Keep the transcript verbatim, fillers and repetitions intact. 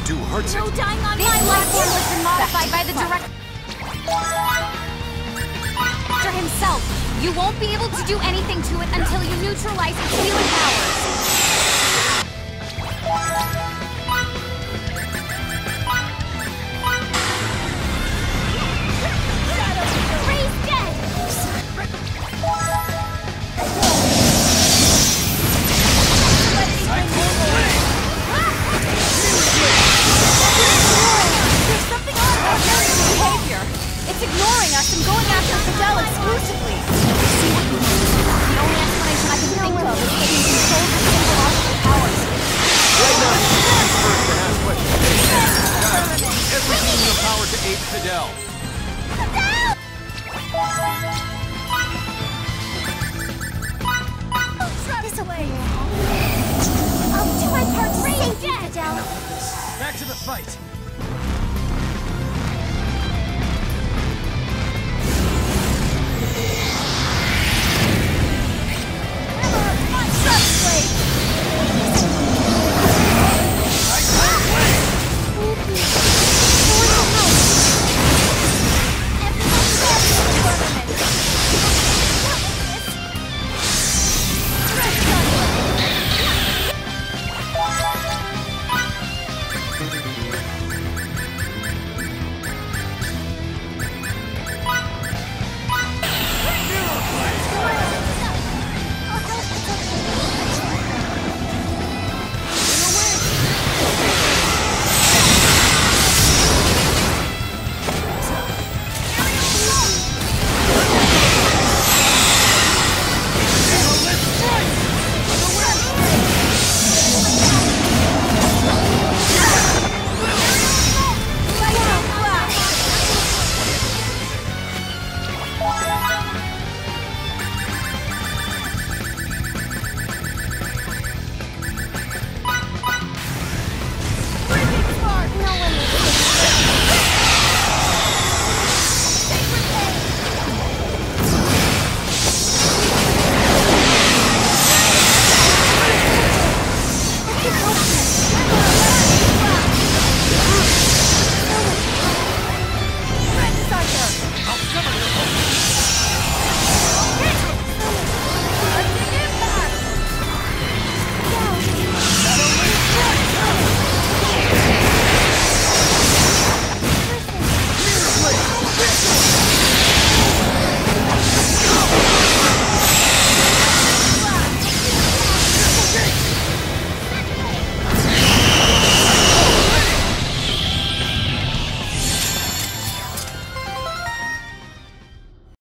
do hurts No it. dying on my life form has been modified by the director himself. You won't be able to do anything to it until you neutralize its healing powers. It's ignoring us and going after Fidel exclusively. See what you mean? The only explanation I can think of is that he controls the symbological powers. Right now, he's the first to ask questions. Guys, everything in the power to aid Fidel. Fidel! This away. I'll do my part to save you, Fidel. Back to the fight.